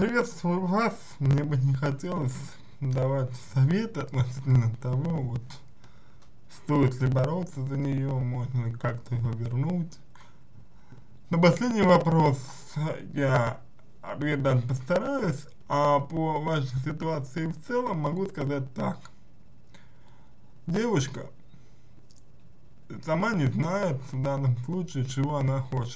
Приветствую вас. Мне бы не хотелось давать советы относительно того, вот, стоит ли бороться за нее, можно ли как-то ее вернуть. На последний вопрос я ответ дать постараюсь, а по вашей ситуации в целом могу сказать так. Девушка сама не знает в данном случае, чего она хочет.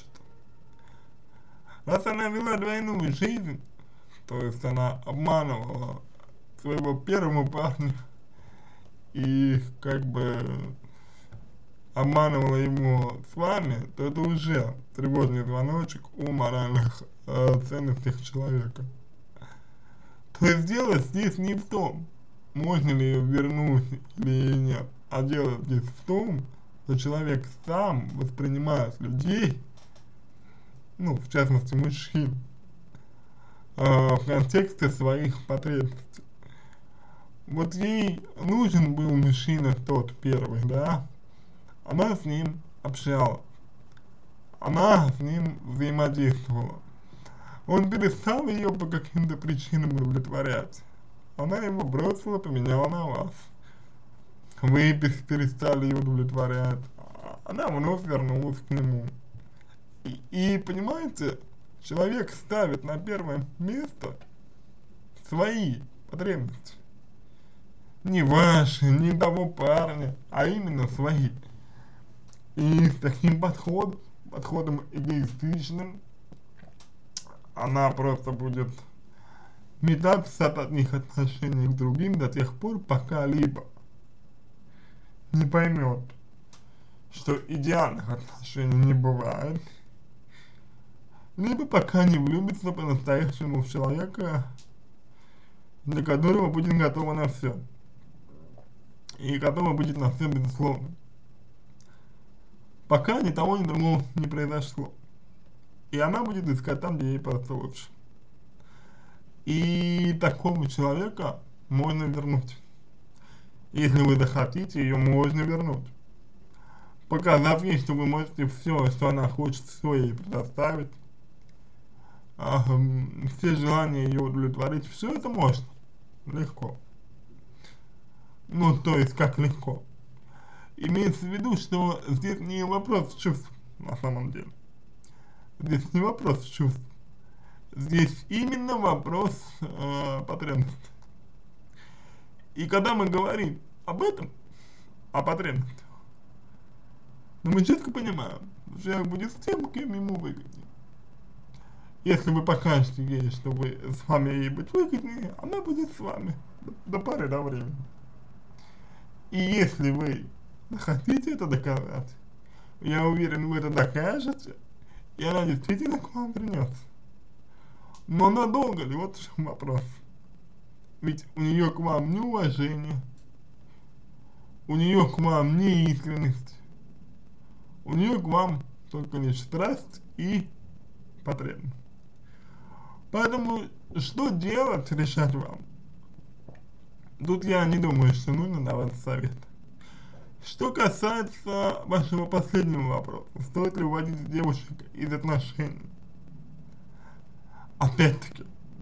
Раз она вела двойную жизнь, то есть она обманывала своего первого парня и как бы обманывала его с вами, то это уже тревожный звоночек о моральных ценностях человека. То есть дело здесь не в том, можно ли ее вернуть или нет, а дело здесь в том, что человек сам воспринимает людей, ну, в частности, мужчин, в контексте своих потребностей. Вот ей нужен был мужчина тот первый, да, она с ним общалась, она с ним взаимодействовала. Он перестал ее по каким-то причинам удовлетворять. Она его бросила, поменяла на вас. Вы перестали ее удовлетворять, она вновь вернулась к нему. И понимаете, человек ставит на первое место свои потребности. Не ваши, не того парня, а именно свои. И с таким подходом эгоистичным, она просто будет метаться от одних отношений к другим до тех пор, пока либо не поймет, что идеальных отношений не бывает, либо пока не влюбится по-настоящему в человека, для которого будет готова на все. И готова будет на все безусловно. Пока ни того, ни другого не произошло. И она будет искать там, где ей просто лучше. И такого человека можно вернуть. Если вы захотите, ее можно вернуть. Показав ей, что вы можете все, что она хочет, все ей предоставить. Все желания ее удовлетворить, все это можно. Легко. Ну, то есть, как легко. Имеется в виду, что здесь не вопрос чувств, на самом деле. Здесь не вопрос чувств. Здесь именно вопрос потребностей. И когда мы говорим об этом, о потребностях, мы четко понимаем, что человек будет с тем, кем ему выгоднее. Если вы покажете ей, что вы с вами ей быть выгоднее, она будет с вами до поры до времени. И если вы хотите это доказать, я уверен, вы это докажете, и она действительно к вам вернется. Но надолго ли, вот в чем вопрос. Ведь у нее к вам не уважение, у нее к вам не искренность, у нее к вам только лишь страсть и потребность. Поэтому что делать, решать вам. Тут я не думаю, что нужно давать совет. Что касается вашего последнего вопроса, стоит ли уводить девушек из отношений? Опять-таки,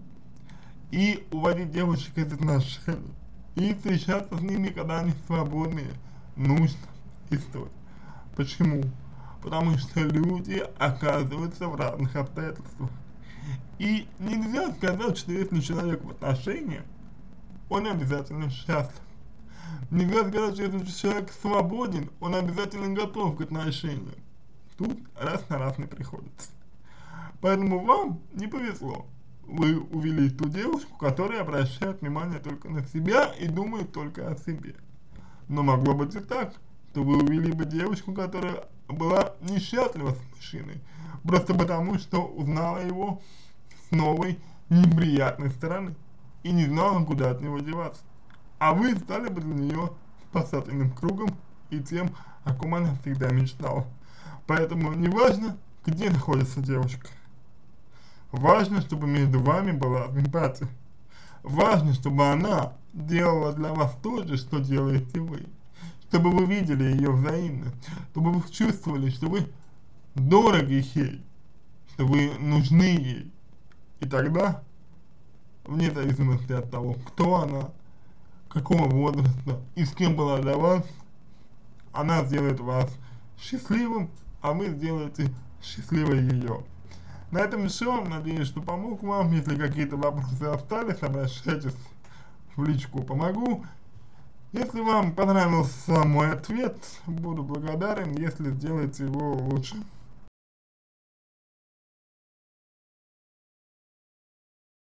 и уводить девушек из отношений, и встречаться с ними, когда они свободные, нужно и стоит. Почему? Потому что люди оказываются в разных обстоятельствах. И нельзя сказать, что если человек в отношениях, он обязательно счастлив. Нельзя сказать, что если человек свободен, он обязательно готов к отношениям. Тут раз на раз не приходится. Поэтому вам не повезло. Вы увели ту девушку, которая обращает внимание только на себя и думает только о себе. Но могло быть и так, что вы увели бы девушку, которая была несчастлива с мужчиной, просто потому, что узнала его с новой неприятной стороны и не знала, куда от него деваться. А вы стали бы для нее спасательным кругом и тем, о ком она всегда мечтала. Поэтому не важно, где находится девушка. Важно, чтобы между вами была симпатия. Важно, чтобы она делала для вас то же, что делаете вы. Чтобы вы видели ее взаимно. Чтобы вы чувствовали, что вы дороги ей. Что вы нужны ей. И тогда вне зависимости от того, кто она, какого возраста и с кем была до вас. Она сделает вас счастливым, а вы сделаете счастливой ее. На этом все. Надеюсь, что помог вам. Если какие-то вопросы остались, обращайтесь в личку, помогу. Если вам понравился мой ответ, буду благодарен, если сделаете его лучше.